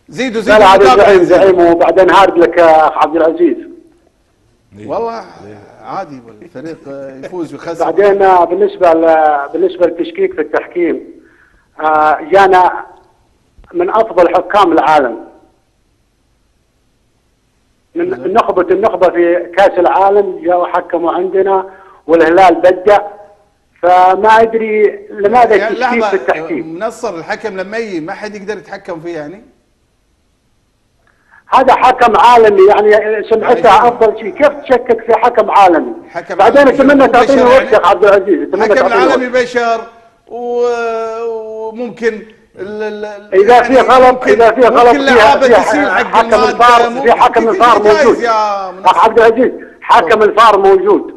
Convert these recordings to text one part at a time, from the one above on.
زيدوا لا لا هذا المتابعة. زعيم وبعدين هارد لك اخ عبد العزيز. والله عادي الفريق يفوز ويخسر. بعدين بالنسبه للتشكيك في التحكيم، جانا من افضل حكام العالم، من النخبه في كاس العالم جاءوا حكموا عندنا والهلال بدع، فما ادري لماذا يعني التشكيك في التحكيم. منصر الحكم لما يجي ما حد يقدر يتحكم فيه يعني. هذا حكم عالمي يعني سمعته افضل شيء، كيف تشكك في حكم عالمي؟ بعدين اتمنى تعطيني وقت يا عبد العزيز، اتمنى الحكم تعطيني العالمي وقت. بشر وممكن اذا في غلط ممكن لعابه تسيل حق حكم الفار، في حكم الفار موجود اخ عبد العزيز، حكم الفار موجود.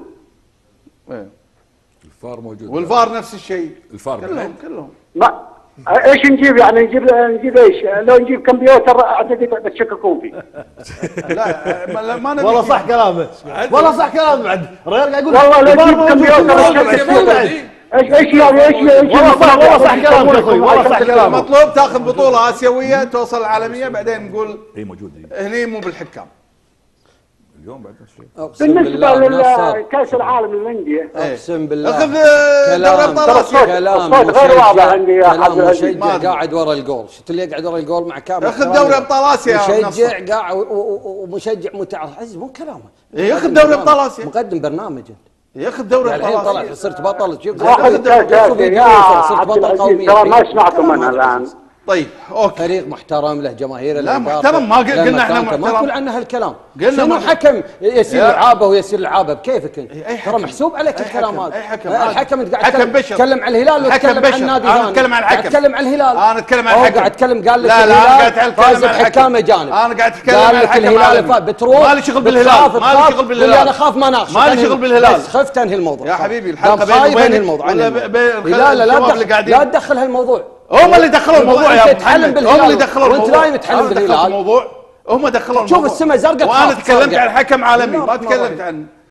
الفار موجود والفار نفس الشيء. الفار كلهم ما ايش نجيب يعني؟ نجيب ايش؟ لو نجيب كمبيوتر اعتقد بتشككون فيه. لا ما نبي. والله صح كلامه، والله صح كلامه بعد الرجال قاعد يقول والله لا نجيب كمبيوتر ايش يعني ايش والله صح كلامك يا اخوي، والله صح كلامك. مطلوب تاخذ بطوله اسيويه توصل العالميه بعدين نقول اي موجود هني مو بالحكام. اليوم بعد بالنسبه لكاس العالم للانديه اقسم بالله اخذ دوري ابطال اسيا. كلام الصوت غير واضح عندي يا عبد العزيز. مشجع قاعد ورا الجول، شفت اللي يقعد ورا الجول مع كامل اخذ دوري ابطال اسيا. مشجع قاعد ومشجع متعصب، مو كلامه. ياخذ دوري ابطال اسيا، مقدم برنامج انت. ياخذ دوري ابطال الحين اسيا. طلع صرت بطل. شوف اخذ كاس يا عبد العزيز، ترى ما سمعتم انا الان. طيب اوكي، فريق محترم له جماهير. لا محترم، ما قلنا احنا محترم، ما نقول عنه هالكلام. قلنا شنو حكم يسير لعابه ويسير لعابه بكيفك انت؟ ترى محسوب عليك الكلام هذا. اي حكم، الحكم انت قاعد تتكلم عن الهلال وتتكلم عن النادي ثاني. انا اتكلم عن الحكم، اتكلم عن الهلال. انا اتكلم عن الحكم. قاعد اتكلم قال لك لا انا قاعد الهلال اتكلم فاز عن الحكم. بحكام اجانب. انا قاعد اتكلم عن الحكم. الهلال بتروح مالي شغل بالهلال، مالي شغل بالهلال. انا اخاف ما اناقش، مالي شغل بالهلال. بس خفت انهي الموضوع يا حبيبي الحلقه بيني وبينك الموضوع. لا تدخل هالموضوع. هم اللي دخلوا الموضوع يا ابو محمد، هم اللي دخلوا الموضوع. وانت نايم تحلم بالهلال. هم دخلوا الموضوع. شوف السماء زرقاء. وانا تكلمت عن حكم عالمي، ما تكلمت عن